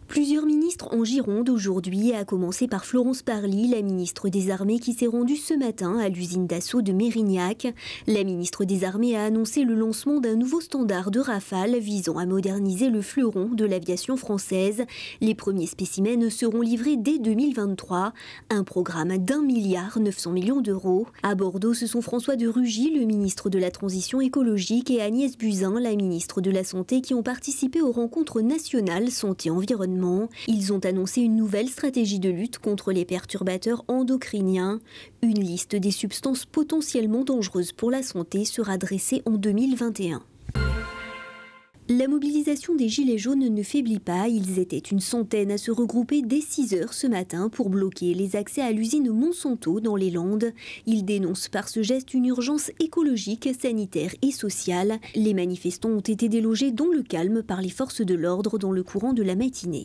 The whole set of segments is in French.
Plusieurs ministres en Gironde aujourd'hui, à commencer par Florence Parly, la ministre des Armées qui s'est rendue ce matin à l'usine d'assaut de Mérignac. La ministre des Armées a annoncé le lancement d'un nouveau standard de Rafale visant à moderniser le fleuron de l'aviation française. Les premiers spécimens seront livrés dès 2023. Un programme d'1,9 milliard d'euros. À Bordeaux, ce sont François de Rugy, le ministre de la Transition écologique, et Agnès Buzyn, la ministre de la Santé, qui ont participé aux rencontres nationales santé-environnement. Ils ont annoncé une nouvelle stratégie de lutte contre les perturbateurs endocriniens. Une liste des substances potentiellement dangereuses pour la santé sera dressée en 2021. La mobilisation des Gilets jaunes ne faiblit pas. Ils étaient une centaine à se regrouper dès 6 heures ce matin pour bloquer les accès à l'usine Monsanto dans les Landes. Ils dénoncent par ce geste une urgence écologique, sanitaire et sociale. Les manifestants ont été délogés dans le calme par les forces de l'ordre dans le courant de la matinée.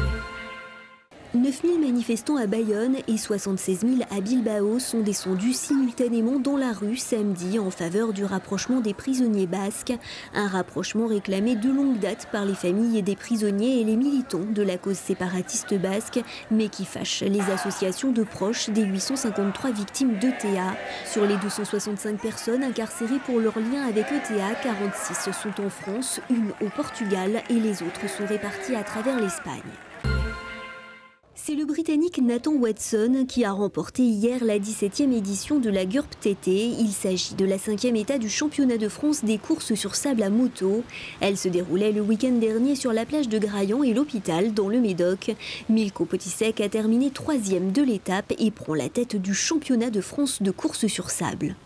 9 000 manifestants à Bayonne et 76 000 à Bilbao sont descendus simultanément dans la rue samedi en faveur du rapprochement des prisonniers basques. Un rapprochement réclamé de longue date par les familles des prisonniers et les militants de la cause séparatiste basque, mais qui fâche les associations de proches des 853 victimes d'ETA. Sur les 265 personnes incarcérées pour leur lien avec ETA, 46 sont en France, une au Portugal et les autres sont réparties à travers l'Espagne. C'est le Britannique Nathan Watson qui a remporté hier la 17e édition de la GURP TT. Il s'agit de la 5e étape du championnat de France des courses sur sable à moto. Elle se déroulait le week-end dernier sur la plage de Graillan et l'Hôpital dans le Médoc. Milko Potisek a terminé 3e de l'étape et prend la tête du championnat de France de course sur sable.